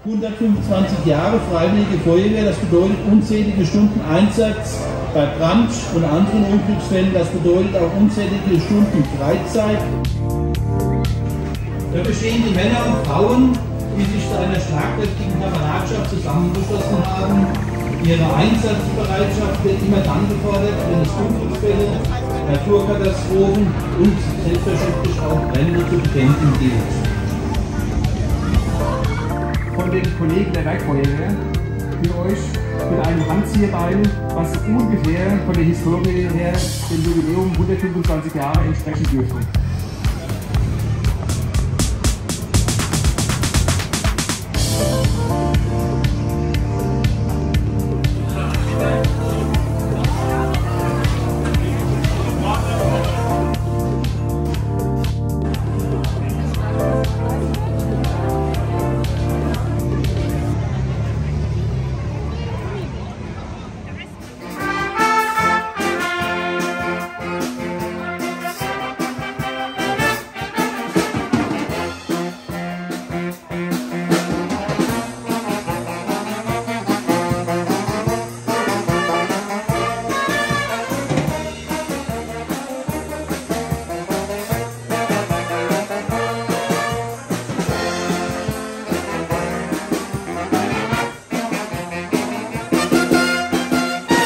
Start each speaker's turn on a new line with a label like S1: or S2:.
S1: 125 Jahre Freiwillige Feuerwehr, das bedeutet unzählige Stunden Einsatz bei Brand und anderen Unglücksfällen, das bedeutet auch unzählige Stunden Freizeit. Da bestehen die Männer und Frauen, die sich zu einer schlagkräftigen Kameradschaft zusammengeschlossen haben. Ihre Einsatzbereitschaft wird immer dann gefordert, wenn es Unglücksfälle, Naturkatastrophen und selbstverständlich auch Brände zu bekämpfen gilt.
S2: Von den Kollegen der Werkfeuerwehr für euch mit einem Handzierbeil, was ungefähr von der Historie her dem Jubiläum 125 Jahre entsprechen dürfte.